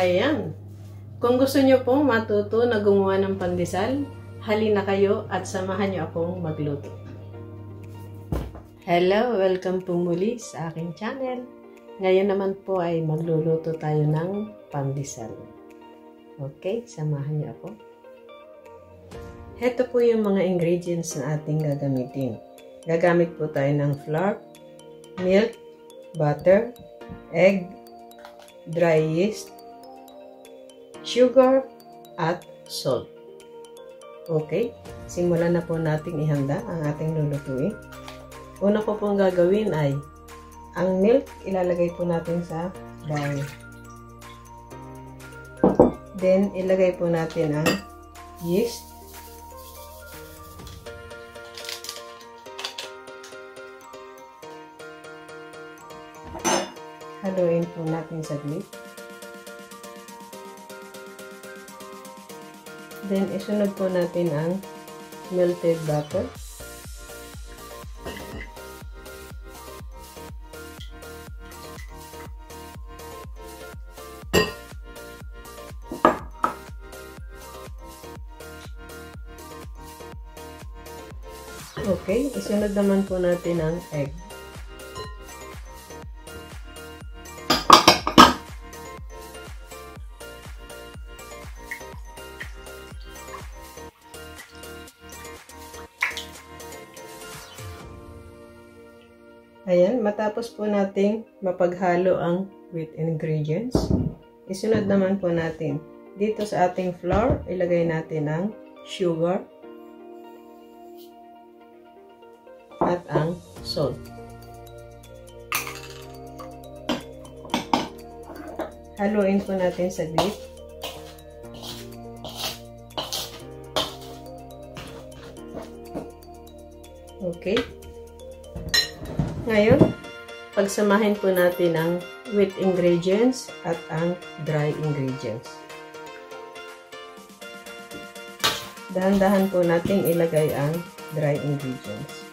Ayan. Kung gusto nyo pong matuto na gumawa ng pandesal, halina kayo at samahan nyo akong magluto. Hello! Welcome po muli sa aking channel. Ngayon naman po ay magluluto tayo ng pandesal. Okay, samahan nyo ako. Heto po yung mga ingredients na ating gagamitin. Gagamit po tayo ng flour, milk, butter, egg, dry yeast, sugar, at salt. Okay, simulan na po nating ihanda ang ating lulutuin. Una po pong gagawin ay ang milk ilalagay po natin sa bowl. Then ilagay po natin ang yeast. Haluin po natin saglit. Then, isunod po natin ang melted butter. Okay, isunod naman po natin ang egg. Ayan, matapos po nating mapaghalo ang wheat ingredients, isunod naman po natin dito sa ating flour, ilagay natin ang sugar at ang salt. Haluin po natin saglit. Okay. Ngayon, pagsamahin po natin ang wheat ingredients at ang dry ingredients. Dahan-dahan po natin ilagay ang dry ingredients.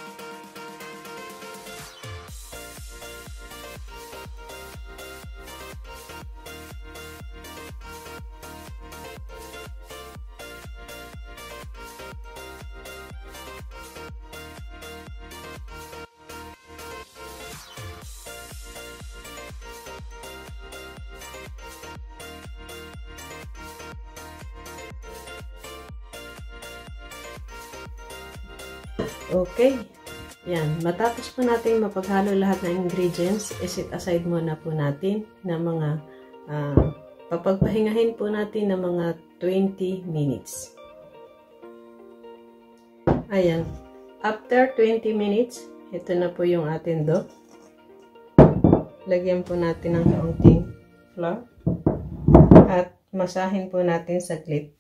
Okay. Yan. Matapos po natin mapaghalo lahat ng ingredients, iset aside muna po natin na mga papagpahingahin po natin ng mga 20 minutes. Ayan. After 20 minutes, ito na po yung ating dough. Lagyan po natin ng kaunting flour at masahin po natin saglit.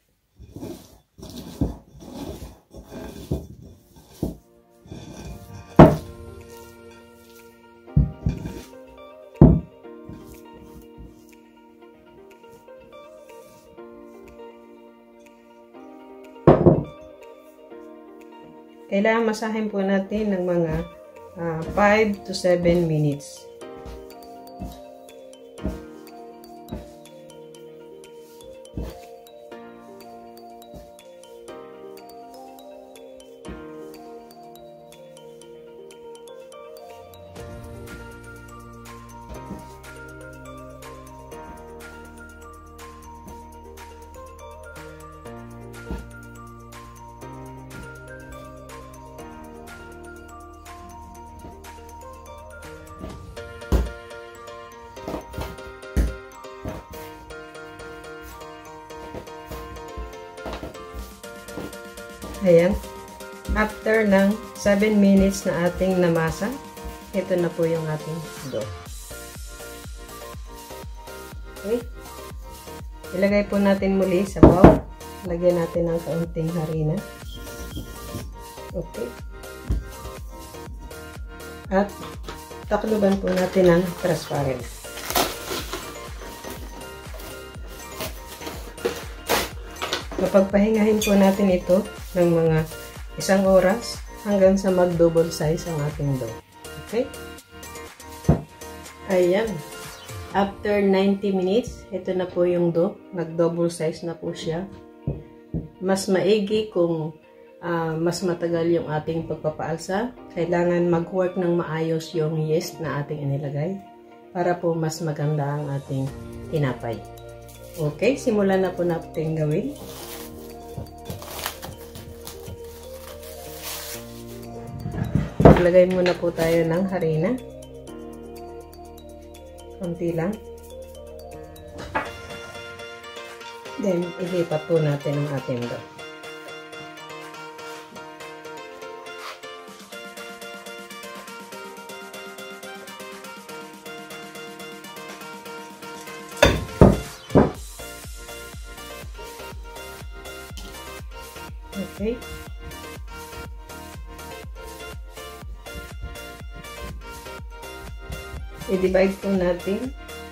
Kailangan masahin po natin ng mga 5 to 7 minutes. Ayan. After ng 7 minutes na ating namasa, ito na po yung ating dough. Okay. Ilagay po natin muli sa bowl. Lagyan natin ng kaunting harina. Okay. At takluban po natin ng transparent. Mapagpahingahin po natin ito ng mga 1 oras hanggang sa mag-double size ang ating dough. Okay? Ayan. After 90 minutes, ito na po yung dough. Nag-double size na po siya. Mas maigi kung mas matagal yung ating pagpapaalsa. Kailangan mag-work ng maayos yung yeast na ating inilagay para po mas maganda ang ating tinapay. Okay, simulan na po natin gawin. Maglagay muna po tayo ng harina. Konti lang. Then, ilipat po natin ang ating dough. Okay. I-divide po natin.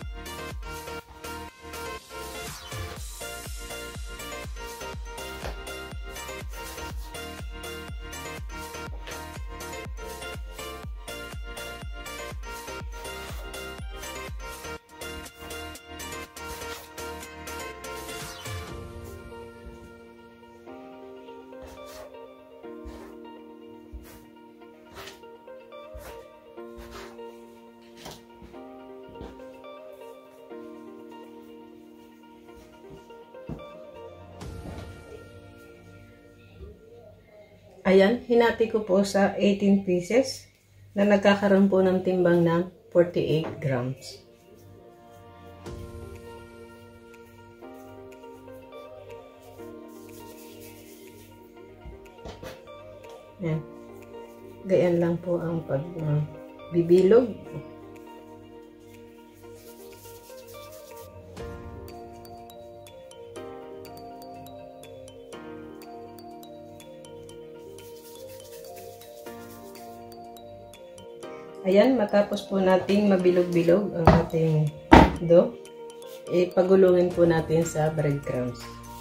Ayan, hinati ko po sa 18 pieces na nagkakaroon po ng timbang ng 48 grams. Ayan. Ganyan lang po ang pagbibilog. Ayan, matapos po nating mabilog-bilog ang ating dough, ipagulungin po natin sa breadcrumbs.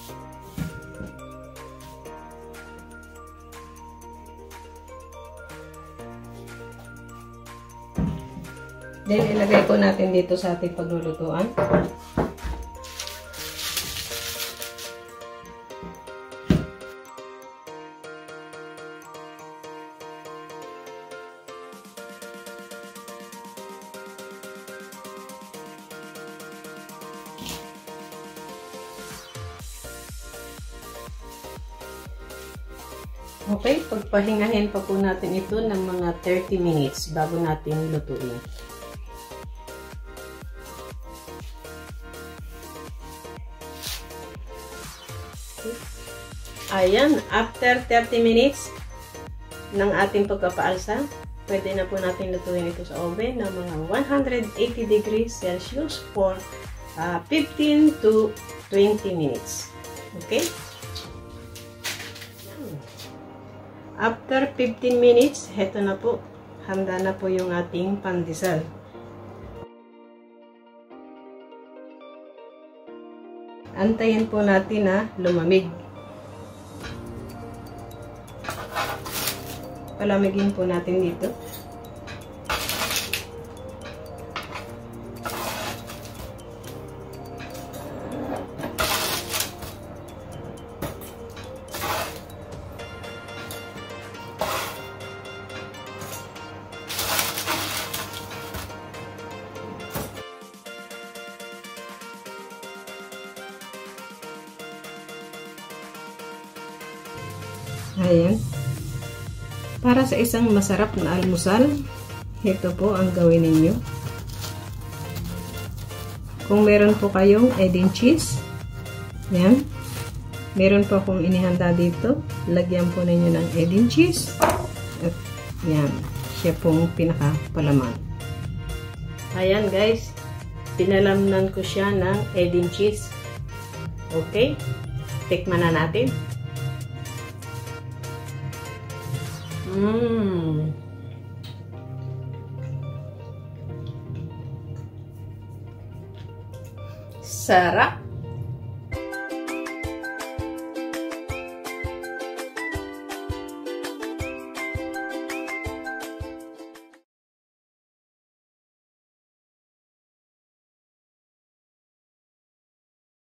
Then, ilagay po natin dito sa ating paglulutuan. Okay, pagpahingahin pa po natin ito ng mga 30 minutes bago natin lutuin. Ayan, after 30 minutes ng ating pagpapaalsa, pwede na po natin lutuin ito sa oven ng mga 180 degrees Celsius for 15 to 20 minutes. Okay? After 15 minutes, heto na po. Handa na po yung ating pandesal. Antayin po natin na lumamig. Palamigin po natin dito. Ayan. Para sa isang masarap na almusal, ito po ang gawin ninyo. Kung meron po kayong Edin cheese, yan. Meron po akong inihanda dito. Lagyan po ninyo ng Edin cheese. At yan. Siya pong pinakapalaman. Ayan guys. Pinalamnan ko siya ng Edin cheese. Okay. Tikman na natin. Sarap!